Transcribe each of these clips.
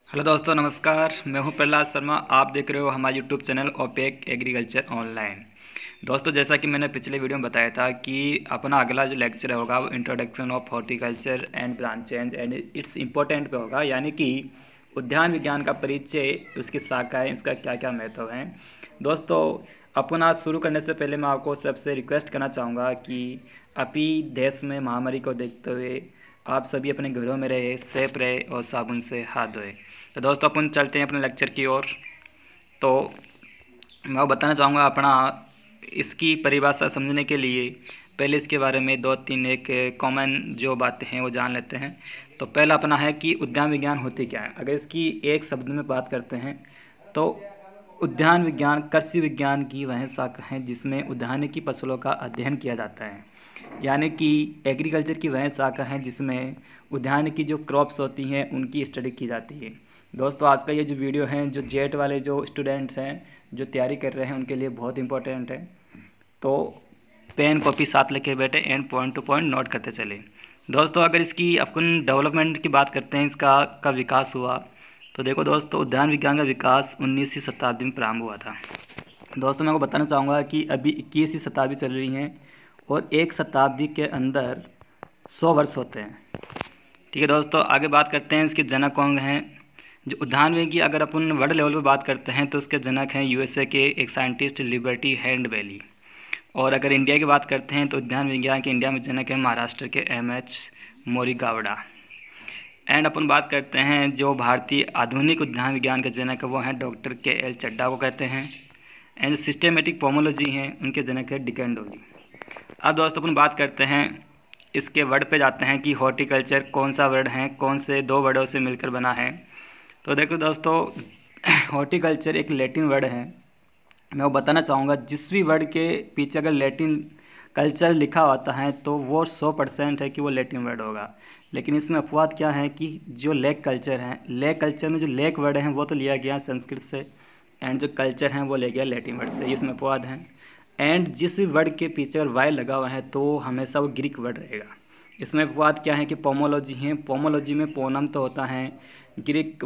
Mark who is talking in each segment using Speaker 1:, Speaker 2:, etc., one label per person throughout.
Speaker 1: Hello दोस्तों, नमस्कार। मैं हूं प्रहलाद शर्मा। आप देख रहे हो हमारा यूट्यूब चैनल ओपेक एग्रीकल्चर ऑनलाइन। दोस्तों, जैसा कि मैंने पिछले वीडियो में बताया था कि अपना अगला जो लेक्चर होगा वो introduction of horticulture and branches and its important पे होगा, यानी कि उद्यान विज्ञान का परिचय, उसकी शाखाएँ, उसका क्या क्या महत्व है। दोस्तों, अपन आज शुरू करने से पहले मैं आपको सबसे रिक्वेस्ट करना चाहूँगा कि अभी देश में महामारी को देखते हुए आप सभी अपने घरों में रहे, सेफ रहे और साबुन से हाथ धोए। तो दोस्तों, अपन चलते हैं अपने लेक्चर की ओर। तो मैं बताना चाहूँगा अपना इसकी परिभाषा समझने के लिए पहले इसके बारे में दो तीन एक कॉमन जो बातें हैं वो जान लेते हैं। तो पहला अपना है कि उद्यान विज्ञान होती क्या है। अगर इसकी एक शब्द में बात करते हैं तो उद्यान विज्ञान कृषि विज्ञान की वह शाखा है जिसमें उद्यानिकी फसलों का अध्ययन किया जाता है, यानी कि एग्रीकल्चर की वह शाखा है जिसमें उद्यान की जो क्रॉप्स होती हैं उनकी स्टडी की जाती है। दोस्तों, आज का ये जो वीडियो है, जो जेट वाले जो स्टूडेंट्स हैं जो तैयारी कर रहे हैं उनके लिए बहुत इंपॉर्टेंट है। तो पेन कॉपी साथ लेके बैठे and point to point note करते चले। दोस्तों, अगर इसकी अपन डेवलपमेंट की बात करते हैं, इसका कब विकास हुआ, तो देखो दोस्तों, उद्यान विज्ञान का विकास 19वीं शताब्दी में प्रारंभ हुआ था। दोस्तों, मैं आपको बताना चाहूँगा कि अभी 21वीं शताब्दी चल रही है और एक शताब्दी के अंदर 100 वर्ष होते हैं। ठीक है दोस्तों, आगे बात करते हैं इसके जनक कौन हैं। जो उद्यान विज्ञान की अगर अपन वर्ल्ड लेवल पे बात करते हैं तो उसके जनक हैं यूएसए के एक साइंटिस्ट लिबर्टी हैंड वैली। और अगर इंडिया की बात करते हैं तो उद्यान विज्ञान के इंडिया में जनक है महाराष्ट्र के एमएच मोरीगावड़ा। एंड अपन बात करते हैं जो भारतीय आधुनिक उद्यान विज्ञान के जनक है वो हैं डॉक्टर के एल चड्डा को कहते हैं। एंड सिस्टेमेटिक पोमोलॉजी हैं, उनके जनक है डिकेंडोली। अब दोस्तों, अपन बात करते हैं इसके वर्ड पे जाते हैं कि हॉर्टिकल्चर कौन सा वर्ड है, कौन से दो वर्डों से मिलकर बना है। तो देखो दोस्तों, हॉर्टिकल्चर एक लैटिन वर्ड है। मैं वो बताना चाहूँगा जिस भी वर्ड के पीछे अगर लैटिन कल्चर लिखा होता है तो वो 100% है कि वो लैटिन वर्ड होगा। लेकिन इसमें अपवाद क्या है कि जो लेक कल्चर है, लेक कल्चर में जो लेक वर्ड हैं वो तो लिया गया संस्कृत से, एंड जो कल्चर हैं वो ले गया लैटिन वर्ड से, इसमें अपवाद हैं। एंड जिस वर्ड के पीछे अगर वाई लगा हुआ है तो हमेशा वो ग्रीक वर्ड रहेगा। इसमें अपवाद क्या है कि पोमोलॉजी है, पोमोलॉजी में पोनम तो होता है ग्रीक,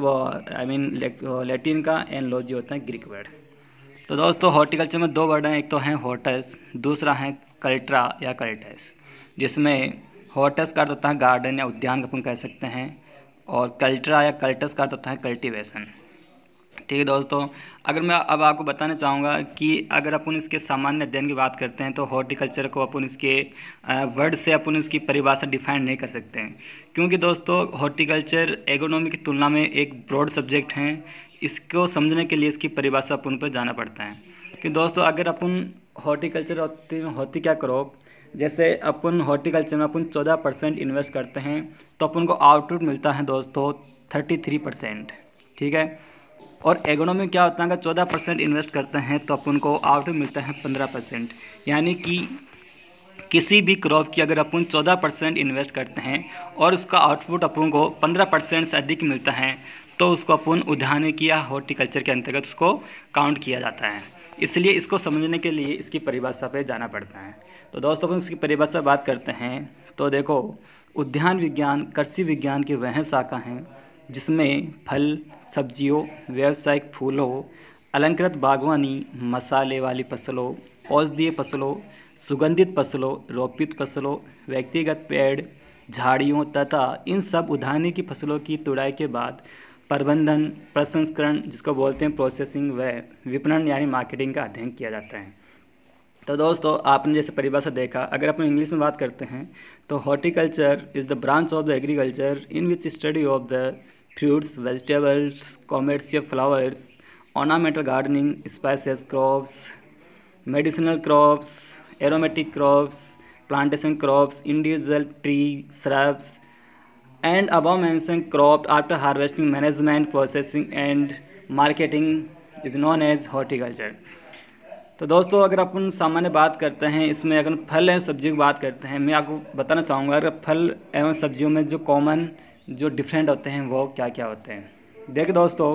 Speaker 1: लैटिन का, एंड लॉजी होता है ग्रीक वर्ड। तो दोस्तों, हॉर्टिकल्चर में दो वर्ड हैं, एक तो है हॉर्टस, दूसरा है कल्ट्रा या कल्टस, जिसमें हॉर्टस का अर्थ होता है गार्डन या उद्यान अपन कह सकते हैं, और कल्ट्रा या कल्टस का अर्थ होता है कल्टीवेशन। ठीक है दोस्तों, अगर मैं अब आपको बताना चाहूँगा कि अगर अपन इसके सामान्य अध्ययन की बात करते हैं तो हॉर्टिकल्चर को अपन इसके वर्ड से अपन इसकी परिभाषा डिफाइन नहीं कर सकते हैं, क्योंकि दोस्तों हॉर्टिकल्चर एग्रोनॉमी की तुलना में एक ब्रॉड सब्जेक्ट है। इसको समझने के लिए इसकी परिभाषा अपन पर जाना पड़ता है कि दोस्तों अगर अपन हॉर्टिकल्चर होती क्या क्रॉप, जैसे अपन हॉर्टिकल्चर में अपन 14% इन्वेस्ट करते हैं तो अपन को आउटपुट मिलता है दोस्तों 33%। ठीक है, और एग्रोनॉमी में क्या होता है, अगर 14% इन्वेस्ट करते हैं तो अपन को आउटपुट मिलता है 15%। यानी कि किसी भी क्रॉप की अगर अपन 14% इन्वेस्ट करते हैं और उसका आउटपुट अपन को 15% से अधिक मिलता है तो उसको अपन उद्यानिकी या हॉर्टिकल्चर के अंतर्गत उसको काउंट किया जाता है। इसलिए इसको समझने के लिए इसकी परिभाषा पे जाना पड़ता है। तो दोस्तों, अपन इसकी परिभाषा बात करते हैं तो देखो, उद्यान विज्ञान कृषि विज्ञान की वह शाखा है जिसमें फल, सब्जियों, व्यावसायिक फूलों, अलंकृत बागवानी, मसाले वाली फसलों, औषधीय फसलों, सुगंधित फसलों, रोपित फसलों, व्यक्तिगत पेड़, झाड़ियों तथा इन सब उद्यानिकी फसलों की तुड़ाई के बाद प्रबंधन, प्रसंस्करण, जिसको बोलते हैं प्रोसेसिंग, व विपणन यानी मार्केटिंग का अध्ययन किया जाता है। तो दोस्तों, आपने जैसे परिभाषा देखा, अगर अपन इंग्लिश में बात करते हैं तो horticulture is the branch of the agriculture in which study of the fruits, vegetables, commercial flowers, ornamental gardening, spices crops, medicinal crops, aromatic crops, plantation crops, individual tree shrubs, and above mentioned crop after harvesting management, processing and marketing is known as horticulture। तो दोस्तों, अगर अपन सामान्य बात करते हैं, इसमें अगर फल एवं सब्जियों की बात करते हैं, मैं आपको बताना चाहूँगा अगर फल एवं सब्जियों में जो कॉमन जो डिफरेंट होते हैं वो क्या क्या होते हैं। देखिए दोस्तों,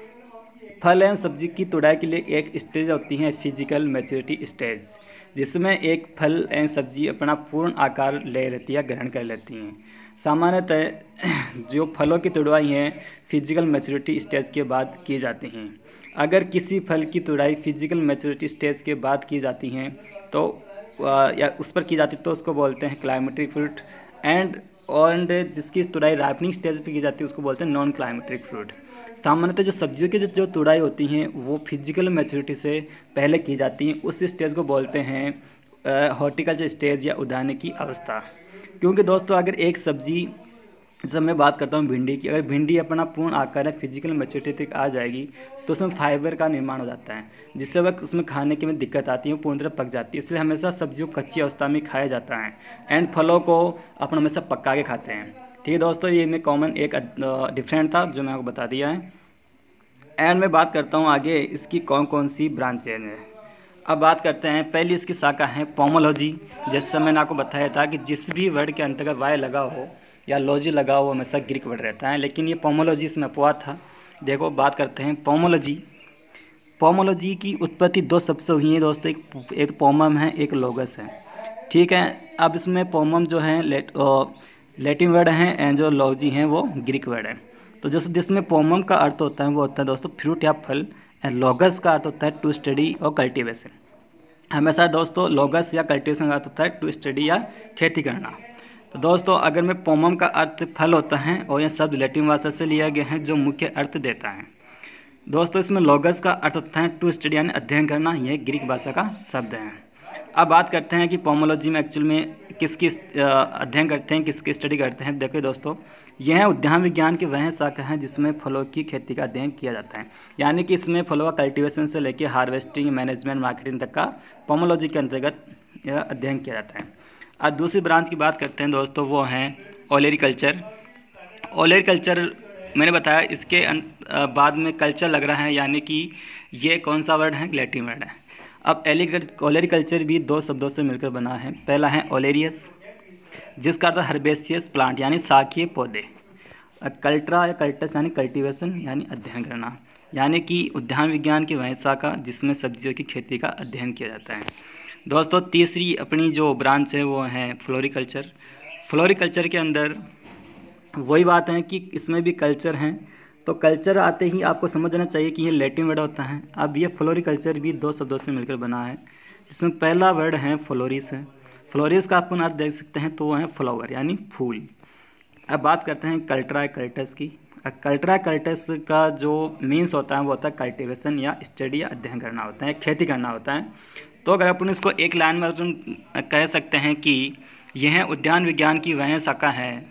Speaker 1: फल एवं सब्जी की तुड़ाई के लिए एक स्टेज होती है फिजिकल मैच्योरिटी स्टेज, जिसमें एक फल एवं सब्जी अपना पूर्ण आकार ले लेती है, ग्रहण कर लेती हैं। सामान्यतः जो फलों की तुड़ाई हैं फिजिकल मैच्योरिटी स्टेज के बाद की जाती हैं। अगर किसी फल की तुड़ाई फिजिकल मैच्योरिटी स्टेज के बाद की जाती हैं तो या उस पर की जाती है तो उसको बोलते हैं क्लाइमेटिक फ्रूट। एंड जिसकी तुड़ाई राइपनिंग स्टेज पे की जाती है उसको बोलते हैं नॉन क्लाइमेटिक फ्रूट। सामान्यतः जो सब्जियों की जो तुड़ाई होती हैं वो फिजिकल मैच्योरिटी से पहले की जाती हैं, उस स्टेज को बोलते हैं हॉर्टिकल्चर स्टेज या उद्यानिकी अवस्था। क्योंकि दोस्तों अगर एक सब्जी, जब मैं बात करता हूँ भिंडी की, अगर भिंडी अपना पूर्ण आकार है फिजिकल मैच्योरिटी तक आ जाएगी तो उसमें फाइबर का निर्माण हो जाता है, जिससे वह उसमें खाने की में दिक्कत आती है, वो पूर्ण तरह पक जाती है। इसलिए हमेशा सब्जियों को कच्ची अवस्था में खाया जाता है एंड फलों को अपन हमेशा पका के खाते हैं। ठीक है दोस्तों, ये में कॉमन एक डिफरेंट था जो मैं आपको बता दिया है। एंड मैं बात करता हूँ आगे इसकी कौन कौन सी ब्रांचेज हैं। अब बात करते हैं, पहली इसकी शाखा है पोमोलॉजी। जैसे मैंने आपको बताया था कि जिस भी वर्ड के अंतर्गत वाय लगा हो या लॉजी लगा हो हमेशा ग्रीक वर्ड रहता है, लेकिन ये पोमोलॉजी इसमें अपवाद था। देखो बात करते हैं पोमोलॉजी। पोमोलॉजी की उत्पत्ति दो शब्द से हुई है दोस्तों, एक पोमम है, एक लोगस है। ठीक है, अब इसमें पोमम जो है लैटिन वर्ड हैं एंड जो लॉजी हैं वो ग्रीक वर्ड है। तो जैसे जिसमें पोमम का अर्थ होता है वो होता है दोस्तों फ्रूट या फल, एंड लोगस का अर्थ होता है टू स्टडी और कल्टीवेशन। हमेशा दोस्तों लोगस या कल्टीवेशन का अर्थ होता है टू स्टडी या खेती करना। तो दोस्तों अगर में पोमम का अर्थ फल होता है और यह शब्द लैटिन भाषा से लिया गया है जो मुख्य अर्थ देता है। दोस्तों इसमें लोगस का अर्थ होता है टू स्टडी यानी अध्ययन करना, यह ग्रीक भाषा का शब्द है। अब बात करते हैं कि पोमोलॉजी में एक्चुअल में किसकी अध्ययन करते हैं, किसकी स्टडी करते हैं। देखिए दोस्तों, यह उद्यान विज्ञान की वह शाखा है जिसमें फलों की खेती का अध्ययन किया जाता है, यानी कि इसमें फलों का कल्टीवेशन से लेकर हार्वेस्टिंग, मैनेजमेंट, मार्केटिंग तक का पोमोलॉजी के अंतर्गत अध्ययन किया जाता है। अब दूसरी ब्रांच की बात करते हैं दोस्तों, वो हैं ओलेरिकल्चर। ओलेरिकल्चर मैंने बताया इसके बाद में कल्चर लग रहा है, यानी कि ये कौन सा वर्ड है, लैटिन वर्ड है। अब ओलेरिकल्चर भी दो शब्दों से मिलकर बना है। पहला है ओलेरियस जिसका अर्थ हर्बेशियस प्लांट यानी शाकीय पौधे, कल्ट्रा या कल्टस यानी कल्टीवेशन यानी अध्ययन करना, यानी कि उद्यान विज्ञान की वह शाखा जिसमें सब्जियों की खेती का अध्ययन किया जाता है। दोस्तों तीसरी अपनी जो ब्रांच है वो है फ्लोरिकल्चर। फ्लोरिकल्चर के अंदर वही बात है कि इसमें भी कल्चर हैं, तो कल्चर आते ही आपको समझना चाहिए कि ये लैटिन वर्ड होता है। अब ये फ्लोरिकल्चर भी दो शब्दों से मिलकर बना है, जिसमें पहला वर्ड है फ्लोरिस है। फ्लोरिस का अपन अर्थ देख सकते हैं तो वो है फ्लावर यानी फूल। अब बात करते हैं कल्ट्रा कल्टस की। कल्ट्रा कल्टस का जो मीन्स होता है वो होता है कल्टीवेशन या स्टडी या अध्ययन करना होता है, खेती करना होता है। तो अगर अपन इसको एक लाइन में अपन कह सकते हैं कि यह उद्यान विज्ञान की वह शाखा है,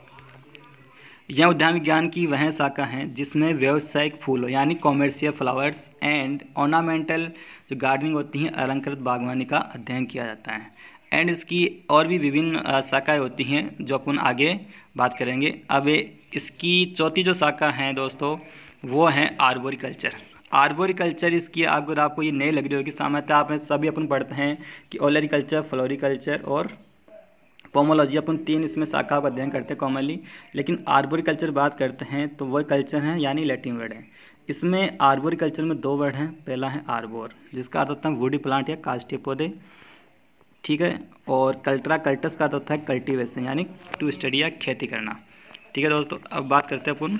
Speaker 1: यह उद्यान विज्ञान की वह शाखा है जिसमें व्यावसायिक फूलों यानी कॉमर्शियल फ्लावर्स एंड ऑर्नामेंटल जो गार्डनिंग होती हैं, अलंकृत बागवानी का अध्ययन किया जाता है। एंड इसकी और भी विभिन्न शाखाएं होती हैं जो अपन आगे बात करेंगे। अब इसकी चौथी जो शाखा है दोस्तों वो है आर्बोरिकल्चर। आर्बोरिकल्चर इसकी अगर आपको ये नहीं लग रही होगी, सामान्यतः आपने सभी अपन पढ़ते हैं कि ओलेरिकल्चर, फ्लोरिकल्चर और पोमोलॉजी, अपन तीन इसमें शाखा का अध्ययन करते हैं कॉमनली। लेकिन आर्बोरिकल्चर बात करते हैं तो वह कल्चर है यानी लैटिन वर्ड है। इसमें आर्बोरिकल्चर में दो वर्ड हैं, पहला है आर्बोर जिसका अर्थ होता है वुडी प्लांट या काष्ठीय पौधे, ठीक है, और कल्ट्रा कल्टस का अर्थ होता है कल्टीवेशन यानी टू स्टडी या खेती करना। ठीक है दोस्तों, अब बात करते हैं अपन,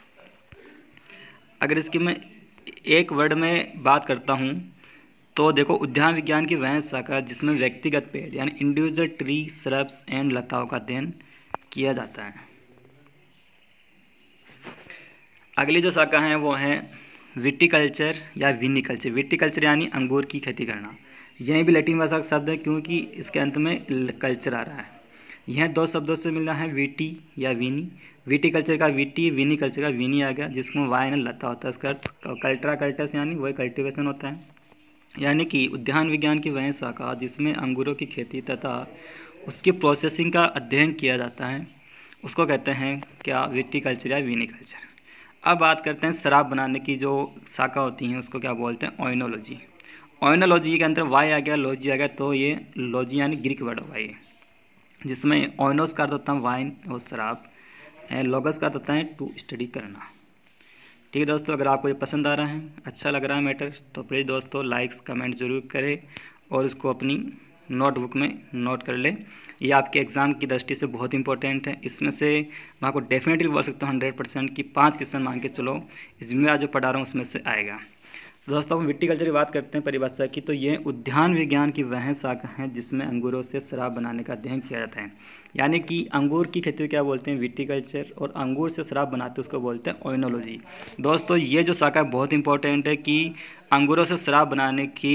Speaker 1: अगर इसकी मैं एक वर्ड में बात करता हूँ तो देखो उद्यान विज्ञान की वह शाखा जिसमें व्यक्तिगत पेड़ यानी इंडिविजुअल ट्री, श्रब्स एंड लताओं का अध्ययन किया जाता है। अगली जो शाखा है वो है विटिकल्चर या विनिकल्चर। विटिकल्चर यानी अंगूर की खेती करना, यह भी लैटिन भाषा का शब्द है क्योंकि इसके अंत में कल्चर आ रहा है। यह दो शब्दों से मिलना है, विटी या विनी। विटिकल्चर का विटी, विनिकल्चर का विनी आ गया जिसमें वाय यानी लता होता है, इसका अर्थ कल्ट्रा कल्टस यानी वही कल्टीवेशन होता है। यानी कि उद्यान विज्ञान की वह शाखा जिसमें अंगूरों की खेती तथा उसकी प्रोसेसिंग का अध्ययन किया जाता है उसको कहते हैं क्या, विटिकल्चर या विनिकल्चर। अब बात करते हैं शराब बनाने की जो शाखा होती हैं उसको क्या बोलते हैं, ओइनोलॉजी। ओइनोलॉजी के अंदर वाई आ गया, लॉजी आ गया, तो ये लॉजी यानी ग्रीक वर्ड होगा ये, जिसमें ओइनोस का अर्थ होता है वाइन और शराब, लोगस का अर्थ होता है टू स्टडी करना। ठीक है दोस्तों, अगर आपको ये पसंद आ रहा है, अच्छा लग रहा है मैटर, तो प्लीज़ दोस्तों लाइक्स कमेंट ज़रूर करें और इसको अपनी नोटबुक में नोट कर ले। ये आपके एग्ज़ाम की दृष्टि से बहुत इंपॉर्टेंट है। इसमें से मैं आपको डेफिनेटली बोल सकता हूँ 100% कि 5 क्वेश्चन मान के चलो, इसमें आज जो पढ़ा रहा हूँ उसमें से आएगा। तो दोस्तों हम विटीकल्चर की बात करते हैं परिभाषा की, तो ये उद्यान विज्ञान की वह शाखा है जिसमें अंगूरों से शराब बनाने का अध्ययन किया जाता है। यानी कि अंगूर की खेती को क्या बोलते हैं, विटीकल्चर, और अंगूर से शराब बनाते हैं उसको बोलते हैं ओइनोलॉजी। दोस्तों ये जो शाखा बहुत इंपॉर्टेंट है कि अंगूरों से शराब बनाने की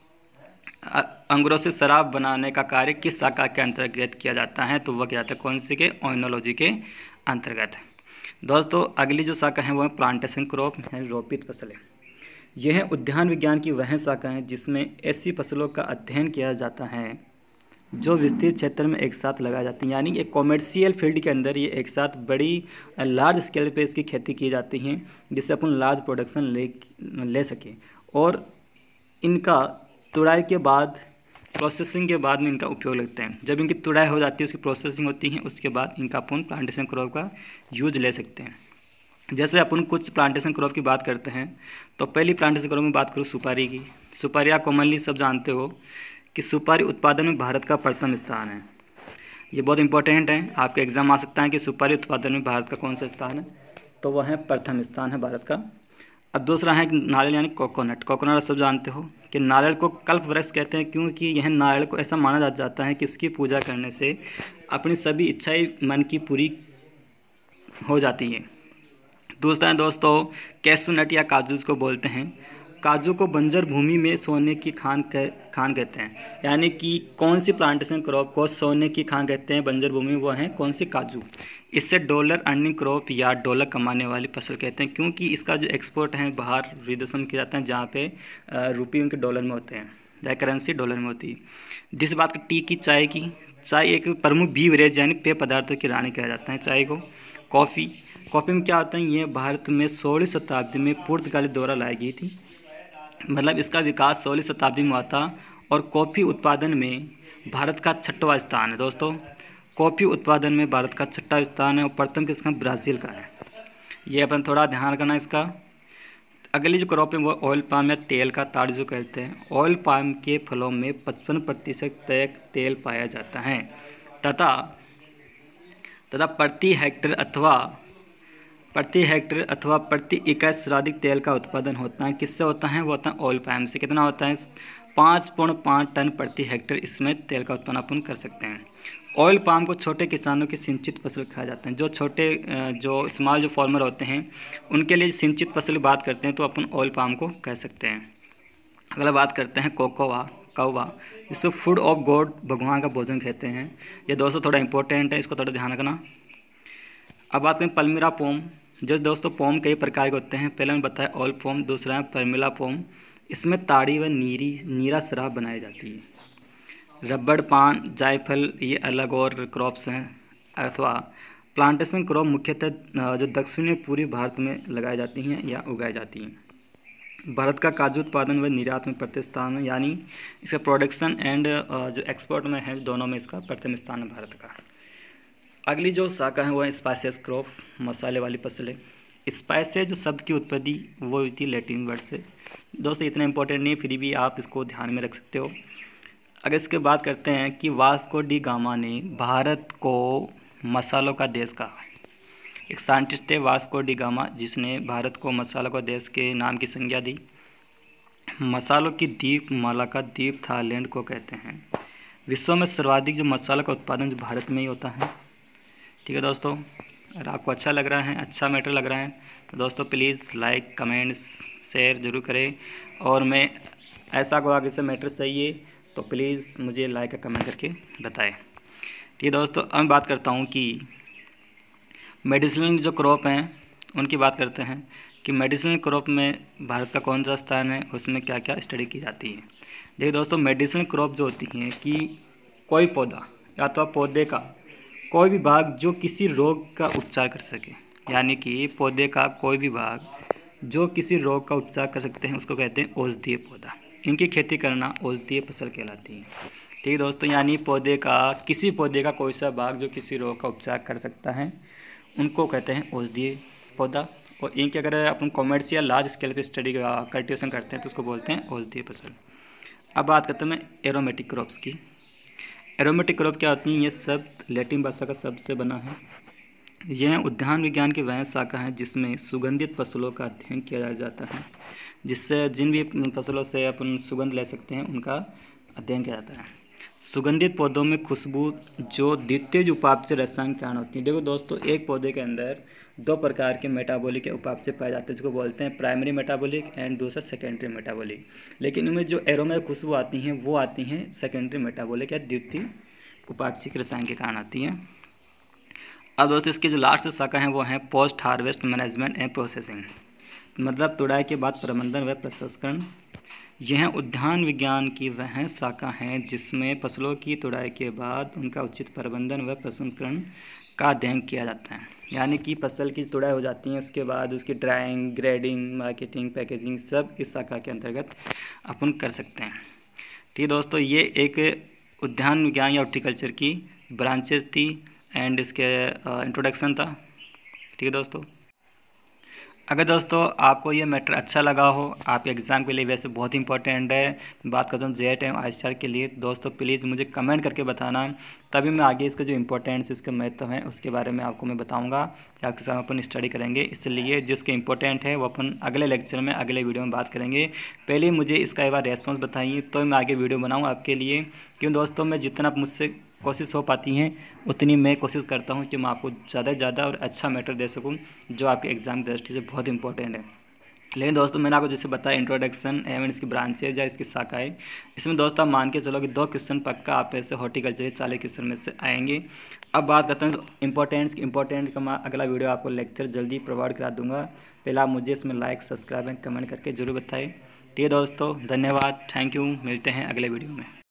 Speaker 1: अंगूरों से शराब बनाने का कार्य किस शाखा के अंतर्गत किया जाता है, तो वह क्या जाता है, कौन सी के, ओइनोलॉजी के अंतर्गत। दोस्तों अगली जो शाखा है वो है प्लांटेशन क्रॉप है, रोपित फसलें। यह है उद्यान विज्ञान की वह शाखा है जिसमें ऐसी फसलों का अध्ययन किया जाता है जो विस्तृत क्षेत्र में एक साथ लगाई जाती हैं। यानी एक कॉमर्शियल फील्ड के अंदर ये एक साथ बड़ी लार्ज स्केल पे इसकी खेती की जाती है जिससे अपन लार्ज प्रोडक्शन ले सकें, और इनका तुड़ाई के बाद, प्रोसेसिंग के बाद में इनका उपयोग लगता है। जब इनकी तुड़ाई हो जाती है, उसकी प्रोसेसिंग होती है, उसके बाद इनका अपन प्लांटेशन क्रॉप का यूज ले सकते हैं। जैसे अपन कुछ प्लांटेशन क्रॉप की बात करते हैं, तो पहली प्लांटेशन क्रॉप में बात करूँ सुपारी की। सुपारी आप कॉमनली सब जानते हो कि सुपारी उत्पादन में भारत का प्रथम स्थान है। ये बहुत इंपॉर्टेंट है, आपके एग्जाम आ सकता है कि सुपारी उत्पादन में भारत का कौन सा स्थान है, तो वह है प्रथम स्थान है भारत का। अब दूसरा है नारियल यानी कोकोनट। कोकोनट आप सब जानते हो कि नारियल को कल्प वृक्ष कहते हैं, क्योंकि यह नारियल को ऐसा माना जाता है कि इसकी पूजा करने से अपनी सभी इच्छाएं मन की पूरी हो जाती हैं। दूसरा है दोस्तों कैशू नट या काजू को बोलते हैं। काजू को बंजर भूमि में सोने की खान कहते हैं। यानी कि कौन सी प्लांटेशन क्रॉप को सोने की खान कहते हैं बंजर भूमि, वो है कौन सी, काजू। इससे डॉलर अर्निंग क्रॉप या डॉलर कमाने वाली फसल कहते हैं, क्योंकि इसका जो एक्सपोर्ट है बाहर विदेशों में किया जाता है जहाँ पे रुपये उनके डॉलर में होते हैं, या करेंसी डॉलर में होती है। जिस बात की टी की, चाय एक प्रमुख बीवरेज यानी पेय पदार्थों की रानी कहा जाता है चाय को। कॉफ़ी में क्या होता है, ये भारत में 16वीं शताब्दी में पुर्तगाली द्वारा लाई गई थी। मतलब इसका विकास 16वीं शताब्दी में हुआ था, और कॉफ़ी उत्पादन में भारत का 6वां स्थान है। दोस्तों कॉफ़ी उत्पादन में भारत का 6वां स्थान है, और प्रथम किसका, ब्राज़ील का है। ये अपन थोड़ा ध्यान रखना इसका। अगली जो क्रॉप है वो ऑयल पाम या तेल का ताड़ जो कहते हैं। ऑयल पाम के फलों में 55% तक तेल पाया जाता है, तथा प्रति हेक्टेयर अथवा प्रति इकाई सर्वाधिक तेल का उत्पादन होता है। किससे होता है, वो होता है ऑयल पाम से। कितना होता है, 5.5 टन प्रति हेक्टेयर इसमें तेल का उत्पादन अपन कर सकते हैं। ऑयल पाम को छोटे किसानों की सिंचित फसल कहा जाता है। जो छोटे जो स्मॉल जो फार्मर होते हैं उनके लिए सिंचित फसल की बात करते हैं तो अपन ऑयल पाम को कह सकते हैं। अगला बात करते हैं कौवा, जिसको फूड ऑफ गॉड, भगवान का भोजन कहते हैं। ये दोस्तों थोड़ा इंपॉर्टेंट है, इसको थोड़ा ध्यान रखना। अब बात करें पल्मिरा पोम। जो दोस्तों पोम कई प्रकार के होते हैं, पहले मैंने बताया ऑयल पोम, दूसरा है पल्मिरा पोम। इसमें ताड़ी व नीरा शराब बनाई जाती है। रबड़, पान, जायफल ये अलग और क्रॉप्स हैं, अथवा प्लांटेशन क्रॉप मुख्यतः जो दक्षिणी पूर्वी भारत में लगाई जाती हैं या उगाई जाती हैं। भारत का काजू उत्पादन व निर्यात में प्रथम स्थान है, यानी इसका प्रोडक्शन एंड जो एक्सपोर्ट में है दोनों में इसका प्रथम स्थान है भारत का। अगली जो शाखा है वो है स्पाइसेस क्रॉप, मसाले वाली फसलें। स्पाइसेस जो शब्द की उत्पत्ति वो हुई थी लैटिन वर्ड से। दोस्तों इतना इंपॉर्टेंट नहीं है, फिर भी आप इसको ध्यान में रख सकते हो। अगर इसके बात करते हैं कि वास्को डी गामा ने भारत को मसालों का देश कहा। एक साइंटिस्ट थे वास्को डी गामा, जिसने भारत को मसालों का देश के नाम की संज्ञा दी। मसालों की द्वीप माला का द्वीप थाईलैंड को कहते हैं। विश्व में सर्वाधिक जो मसालों का उत्पादन जो भारत में ही होता है। ठीक है दोस्तों, अगर आपको अच्छा लग रहा है, अच्छा मैटर लग रहा है, तो दोस्तों प्लीज़ लाइक कमेंट्स शेयर ज़रूर करें। और मैं ऐसा को आगे से मैटर चाहिए तो प्लीज़ मुझे लाइक या कमेंट करके बताएं। ठीक है दोस्तों, अब मैं बात करता हूँ कि मेडिसिनल जो क्रॉप हैं उनकी बात करते हैं कि मेडिसिनल क्रॉप में भारत का कौन सा स्थान है, उसमें क्या क्या स्टडी की जाती है। देखिए दोस्तों, मेडिसिनल क्रॉप जो होती हैं कि कोई पौधा या तो पौधे का कोई भी भाग जो किसी रोग का उपचार कर सके, यानी कि पौधे का कोई भी भाग जो किसी रोग का उपचार कर सकते हैं उसको कहते हैं औषधीय पौधा। इनकी खेती करना औषधीय फसल कहलाती है। ठीक है दोस्तों, यानी किसी पौधे का कोई सा भाग जो किसी रोग का उपचार कर सकता है उनको कहते हैं औषधीय पौधा। और इनके अगर अपन कॉमर्शियल लार्ज स्केल पे स्टडी कल्टिवेशन करते हैं तो उसको बोलते हैं औषधीय फसल। अब बात करते हैं एरोमेटिक क्रॉप्स की। एरोमेटिक क्रॉप क्या होती हैं? ये सब लैटिन भाषा का शब्द से बना है। यह उद्यान विज्ञान की वह शाखा है जिसमें सुगंधित फसलों का अध्ययन किया जाता है, जिससे जिन भी फसलों से अपन सुगंध ले सकते हैं उनका अध्ययन किया जाता है। सुगंधित पौधों में खुशबू जो द्वितीय उपापचय रसायन कारण होती है। देखो दोस्तों, एक पौधे के अंदर दो प्रकार के मेटाबॉलिक उपापचय पाए जाते हैं, जिसको बोलते हैं प्राइमरी मेटाबॉलिक एंड दूसरा सेकेंडरी मेटाबॉलिक। लेकिन इनमें जो एरोमा खुशबू आती हैं वो आती हैं सेकेंडरी मेटाबॉलिक या द्वितीय उपापचय रसायन के कारण आती हैं। अब दोस्तों, इसकी जो लास्ट शाखा है वो है post harvest management and processing, मतलब तुड़ाई के बाद प्रबंधन व प्रसंस्करण। यह उद्यान विज्ञान की वह शाखा है जिसमें फसलों की तुड़ाई के बाद उनका उचित प्रबंधन व प्रसंस्करण का अध्ययन किया जाता है। यानी कि फसल की तुड़ाई हो जाती है, उसके बाद उसकी ड्राइंग, ग्रेडिंग, मार्केटिंग, पैकेजिंग सब इस शाखा के अंतर्गत अपन कर सकते हैं। ठीक है दोस्तों, ये एक उद्यान विज्ञान या हॉर्टिकल्चर की ब्रांचेस थी एंड इसके इंट्रोडक्शन था। ठीक है दोस्तों, अगर दोस्तों आपको ये मैटर अच्छा लगा हो, आपके एग्ज़ाम के लिए वैसे बहुत इंपॉर्टेंट है, बात करता हूँ जेट एवं ICAR के लिए, दोस्तों प्लीज़ मुझे कमेंट करके बताना, तभी मैं आगे इसका जो इंपॉर्टेंस इसका महत्व है उसके बारे में आपको मैं बताऊँगा कि आपके साथ अपन स्टडी करेंगे। इसलिए जिसके इंपॉर्टेंट है वो अपन अगले लेक्चर में अगले वीडियो में बात करेंगे। पहले मुझे इसका एक बार रेस्पॉन्स बताइए तो मैं आगे वीडियो बनाऊँ आपके लिए, क्यों दोस्तों मैं जितना मुझसे कोशिश हो पाती हैं उतनी मैं कोशिश करता हूं कि मैं आपको ज़्यादा से ज़्यादा और अच्छा मैटर दे सकूं जो आपके एग्ज़ाम की दृष्टि से बहुत इंपॉर्टेंट है। लेकिन दोस्तों मैंने आपको जैसे बताया इंट्रोडक्शन एवं इसकी ब्रांचेज या इसकी शाखाएं, इसमें दोस्तों आप मान के चलो कि 2 क्वेश्चन पक्का आप ऐसे हॉर्टिकल्चर 40 क्वेश्चन में से आएंगे। अब बात करते हैं इंपॉर्टेंट का मैं अगला वीडियो आपको लेक्चर जल्दी प्रोवाइड करा दूँगा। पहले आप मुझे इसमें लाइक, सब्सक्राइब एंड कमेंट करके जरूर बताएँ। ठीक है दोस्तों, धन्यवाद, थैंक यू, मिलते हैं अगले वीडियो में।